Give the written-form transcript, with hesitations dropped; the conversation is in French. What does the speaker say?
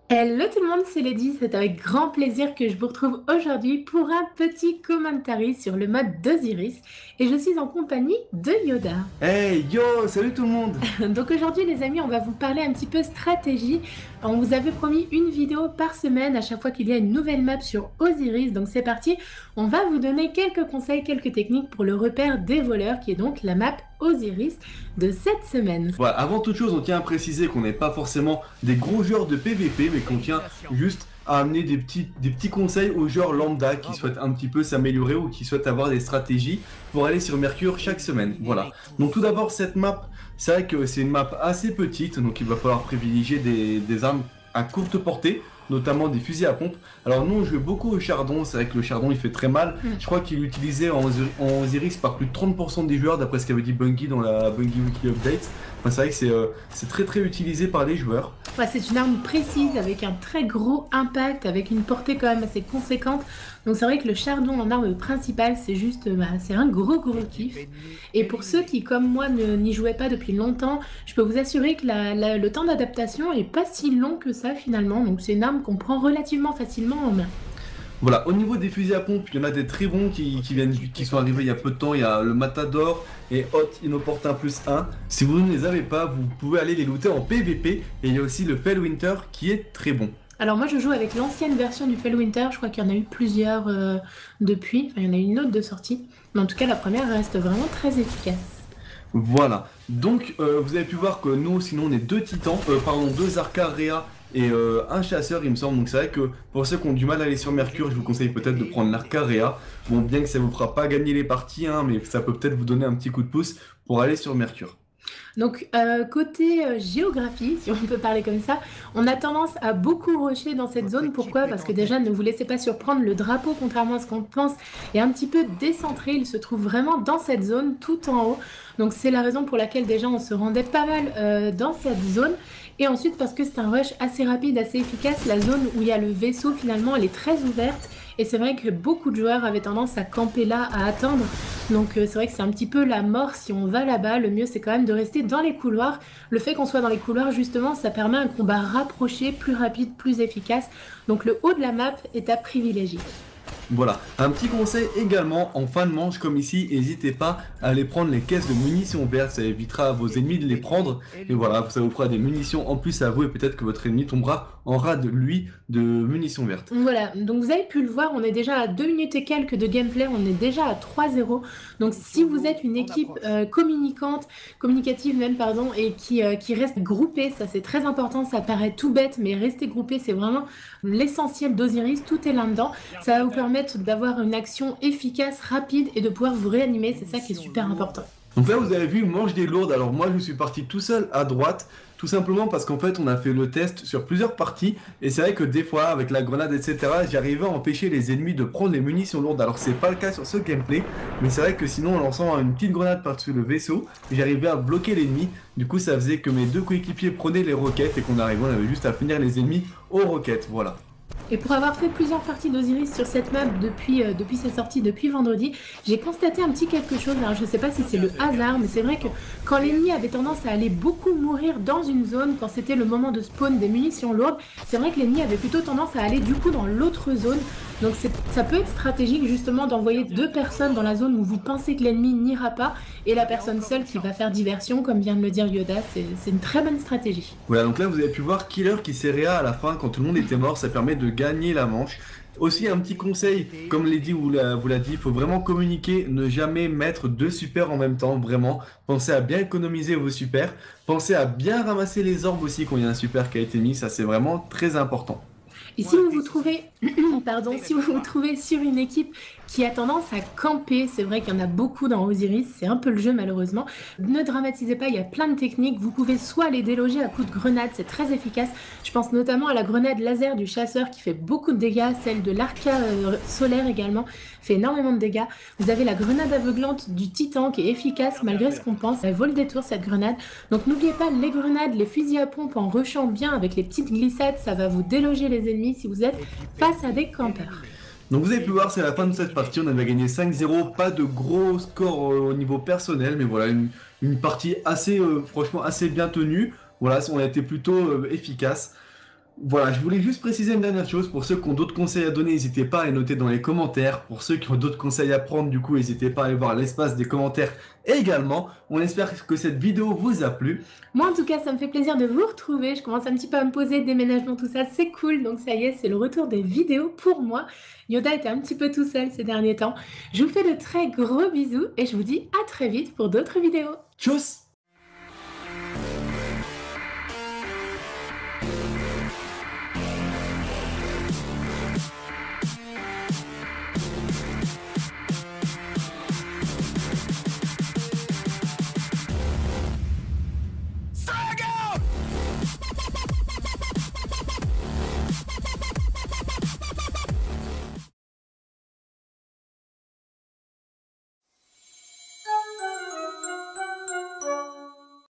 Hello tout le monde, c'est Lady, c'est avec grand plaisir que je vous retrouve aujourd'hui pour un petit commentary sur le mode d'Osiris et je suis en compagnie de Yoda. Hey yo, salut tout le monde! Donc aujourd'hui les amis, on va vous parler un petit peu stratégie. On vous avait promis une vidéo par semaine à chaque fois qu'il y a une nouvelle map sur Osiris, donc c'est parti. On va vous donner quelques conseils, quelques techniques pour le repère des voleurs qui est donc la map Osiris de cette semaine. Voilà, avant toute chose, on tient à préciser qu'on n'est pas forcément des gros joueurs de PVP, mais qu'on tient juste à amener des petits conseils aux joueurs lambda qui souhaitent un petit peu s'améliorer ou qui souhaitent avoir des stratégies pour aller sur Mercure chaque semaine. Voilà. Donc tout d'abord, cette map, c'est vrai que c'est une map assez petite, donc il va falloir privilégier des armes à courte portée, notamment des fusils à pompe. Alors nous on joue beaucoup au chardon, c'est vrai que le chardon il fait très mal. Je crois qu'il est utilisé en Osiris par plus de 30% des joueurs d'après ce qu'avait dit Bungie dans la Bungie Weekly Update. Enfin, c'est vrai que c'est très utilisé par les joueurs. Ouais, c'est une arme précise avec un très gros impact, avec une portée quand même assez conséquente. Donc c'est vrai que le chardon en arme principale, c'est juste, c'est un gros kiff. Et pour ceux qui, comme moi, n'y jouaient pas depuis longtemps, je peux vous assurer que le temps d'adaptation est pas si long que ça finalement. Donc c'est une arme qu'on prend relativement facilement en main. Voilà, au niveau des fusils à pompe, il y en a des très bons qui sont arrivés il y a peu de temps. Il y a le Matador et Hot Inopportun plus 1. Si vous ne les avez pas, vous pouvez aller les looter en PVP. Et il y a aussi le Fellwinter qui est très bon. Alors moi je joue avec l'ancienne version du Fellwinter, je crois qu'il y en a eu plusieurs depuis, enfin il y en a eu une autre de sortie. Mais en tout cas la première reste vraiment très efficace. Voilà, donc vous avez pu voir que nous, sinon on est deux titans, deux Arcaria et un chasseur il me semble. Donc c'est vrai que pour ceux qui ont du mal à aller sur Mercure, je vous conseille peut-être de prendre l'Arcaria. Bon, bien que ça vous fera pas gagner les parties, hein, mais ça peut peut-être vous donner un petit coup de pouce pour aller sur Mercure. Donc côté géographie, si on peut parler comme ça, on a tendance à beaucoup rusher dans cette zone. Pourquoi? Parce que déjà, ne vous laissez pas surprendre, le drapeau, contrairement à ce qu'on pense, est un petit peu décentré. Il se trouve vraiment dans cette zone, tout en haut. Donc c'est la raison pour laquelle déjà on se rendait pas mal dans cette zone. Et ensuite parce que c'est un rush assez rapide, assez efficace, la zone où il y a le vaisseau finalement elle est très ouverte. Et c'est vrai que beaucoup de joueurs avaient tendance à camper là, à attendre. Donc c'est vrai que c'est un petit peu la mort si on va là-bas. Le mieux c'est quand même de rester dans les couloirs. Le fait qu'on soit dans les couloirs justement, ça permet un combat rapproché, plus rapide, plus efficace. Donc le haut de la map est à privilégier. Voilà, un petit conseil également, en fin de manche comme ici, n'hésitez pas à aller prendre les caisses de munitions vertes, ça évitera à vos ennemis de les prendre, et voilà, ça vous fera des munitions en plus à vous, et peut-être que votre ennemi tombera en rade, lui, de munitions vertes. Voilà, donc vous avez pu le voir, on est déjà à 2 minutes et quelques de gameplay, on est déjà à 3-0, donc si vous êtes une équipe communicative même, pardon, et qui reste groupée, ça c'est très important, ça paraît tout bête, mais rester groupé c'est vraiment l'essentiel d'Osiris, tout est là-dedans, ça va vous permettre d'avoir une action efficace, rapide et de pouvoir vous réanimer, c'est ça qui est super important. Donc là vous avez vu, manche des lourdes. Alors moi je suis parti tout seul à droite, tout simplement parce qu'en fait on a fait le test sur plusieurs parties, et c'est vrai que des fois avec la grenade etc, j'arrivais à empêcher les ennemis de prendre les munitions lourdes. Alors c'est pas le cas sur ce gameplay, mais c'est vrai que sinon en lançant une petite grenade par-dessus le vaisseau, j'arrivais à bloquer l'ennemi. Du coup ça faisait que mes deux coéquipiers prenaient les roquettes et qu'on arrivait, on avait juste à finir les ennemis aux roquettes, voilà. Et pour avoir fait plusieurs parties d'Osiris sur cette map depuis sa sortie, depuis vendredi, j'ai constaté un petit quelque chose. Alors je sais pas si c'est le hasard, mais c'est vrai que quand l'ennemi avait tendance à aller beaucoup mourir dans une zone, quand c'était le moment de spawn des munitions lourdes, c'est vrai que l'ennemi avait plutôt tendance à aller du coup dans l'autre zone. Donc ça peut être stratégique justement d'envoyer deux personnes dans la zone où vous pensez que l'ennemi n'ira pas, et la personne seule qui va faire diversion, comme vient de le dire Yoda, c'est une très bonne stratégie. Voilà, donc là vous avez pu voir Killer qui s'est réa à la fin quand tout le monde était mort, ça permet de gagner la manche. Aussi un petit conseil, comme Lady vous l'a dit, il faut vraiment communiquer, ne jamais mettre deux supers en même temps, vraiment. Pensez à bien économiser vos supers, pensez à bien ramasser les orbes aussi quand il y a un super qui a été mis, ça c'est vraiment très important. Et si vous vous trouvez, pardon, si vous vous trouvez sur une équipe qui a tendance à camper, c'est vrai qu'il y en a beaucoup dans Osiris, c'est un peu le jeu malheureusement, ne dramatisez pas, il y a plein de techniques, vous pouvez soit les déloger à coups de grenade, c'est très efficace, je pense notamment à la grenade laser du chasseur qui fait beaucoup de dégâts, celle de l'arca solaire également, fait énormément de dégâts, vous avez la grenade aveuglante du titan qui est efficace malgré ce qu'on pense, elle vaut le détour cette grenade, donc n'oubliez pas les grenades, les fusils à pompe en rushant bien avec les petites glissades, ça va vous déloger les ennemis si vous êtes face à des campeurs. Donc vous avez pu voir, c'est la fin de cette partie, on avait gagné 5-0, pas de gros score au niveau personnel, mais voilà, une partie assez, franchement, assez bien tenue. Voilà, on a été plutôt efficace. Voilà, je voulais juste préciser une dernière chose. Pour ceux qui ont d'autres conseils à donner, n'hésitez pas à les noter dans les commentaires. Pour ceux qui ont d'autres conseils à prendre, du coup, n'hésitez pas à aller voir l'espace des commentaires également. On espère que cette vidéo vous a plu. Moi, en tout cas, ça me fait plaisir de vous retrouver. Je commence un petit peu à me poser, déménagement, tout ça, c'est cool. Donc ça y est, c'est le retour des vidéos pour moi. Yoda était un petit peu tout seul ces derniers temps. Je vous fais de très gros bisous et je vous dis à très vite pour d'autres vidéos. Tchuss!